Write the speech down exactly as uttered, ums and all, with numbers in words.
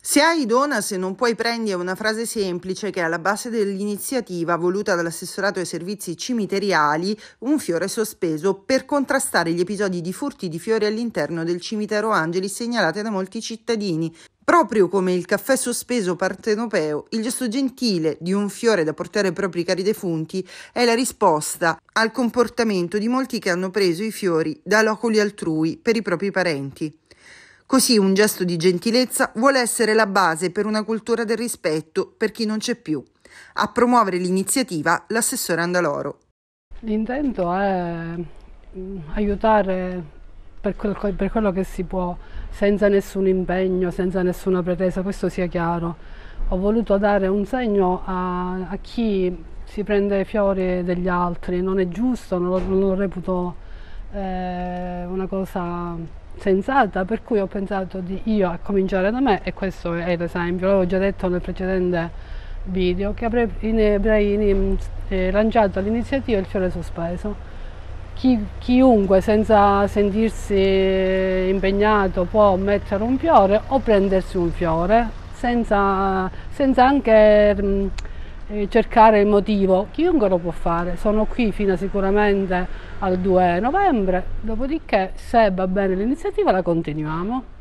Se hai dona, se non puoi prendi è una frase semplice che è alla base dell'iniziativa voluta dall'assessorato ai servizi cimiteriali, un fiore sospeso, per contrastare gli episodi di furti di fiori all'interno del cimitero Angeli segnalati da molti cittadini. Proprio come il caffè sospeso partenopeo, il gesto gentile di un fiore da portare ai propri cari defunti è la risposta al comportamento di molti che hanno preso i fiori da loculi altrui per i propri parenti. Così un gesto di gentilezza vuole essere la base per una cultura del rispetto per chi non c'è più. A promuovere l'iniziativa l'assessore Andaloro. L'intento è mm, aiutare per, quel, per quello che si può, senza nessun impegno, senza nessuna pretesa, questo sia chiaro. Ho voluto dare un segno a, a chi si prende fiori degli altri, non è giusto, non lo, non lo reputo eh, una cosa sensata, per cui ho pensato di io a cominciare da me, e questo è l'esempio. L'avevo già detto nel precedente video che avrei, in, avrei in, eh, lanciato l'iniziativa Il fiore sospeso. Chi, chiunque senza sentirsi impegnato può mettere un fiore o prendersi un fiore senza, senza anche mh, cercare il motivo. Chiunque lo può fare. Sono qui fino a sicuramente al due novembre, dopodiché se va bene l'iniziativa la continuiamo.